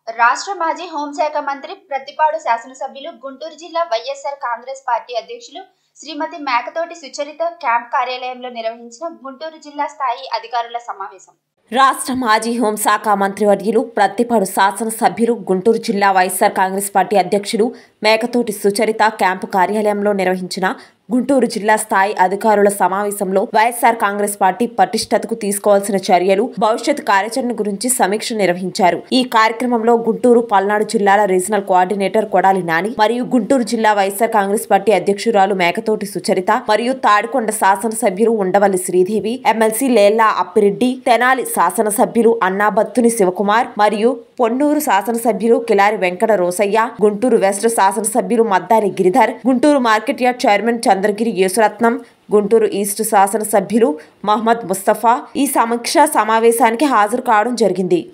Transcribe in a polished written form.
రాష్ట్ర మాజీ హోంశాఖ మంత్రి ప్రత్తిపాడు శాసనసభ్యులు గుంటూరు జిల్లా వైఎస్ఆర్ కాంగ్రెస్ పార్టీ అధ్యక్షులు శ్రీమతి మేకతోటి సుచరిత క్యాంప్ కార్యాలయంలో నిర్వహించిన గుంటూరు జిల్లా స్థాయి అధికారుల సమావేశం. రాష్ట్ర మాజీ హోంశాఖ మంత్రివర్యులు ప్రత్తిపాడు శాసనసభ్యులు గుంటూరు జిల్లా వైఎస్ఆర్ కాంగ్రెస్ పార్టీ అధ్యక్షులు మేకతోటి సుచరిత క్యాంపు కార్యాలయంలో నిర్వహించిన గుంటూరు జిల్లా స్థాయి అధికారుల సమావేశంలో వైఎస్ఆర్ కాంగ్రెస్ పార్టీ పటిష్టతకు తీసుకోవాల్సిన చర్యలు, భవిష్యత్ కార్యాచరణ గురించి సమీక్ష నిర్వహించారు. ఈ కార్యక్రమంలో గుంటూరు, పల్నాడు జిల్లాల రీజనల్ కోఆర్డినేటర్ కొడాలి నాని మరియు గుంటూరు జిల్లా వైఎస్ఆర్ కాంగ్రెస్ పార్టీ అధ్యక్షురాలు మేకతోటి సుచరిత మరియు తాడికొండ శాసనసభ్యులు ఉండవల్లి శ్రీదేవి, ఎమ్మెల్సీ లేల్లా అప్పిరెడ్డి, తెనాలి శాసనసభ్యులు అన్నాబత్తుని శివకుమార్ మరియు పొన్నూరు శాసనసభ్యులు కిలారి వెంకట రోసయ్య, గుంటూరు వెస్ట్ శాసనసభ్యులు Maddali Giridhar, Guntur market yard chairman Chandragiri Yesuratnam, Guntur east శాసనసభ్యులు మహమ్మద్ ముస్తఫా ఈ సమీక్షా సమావేశానికి హాజరు కావడం జరిగింది.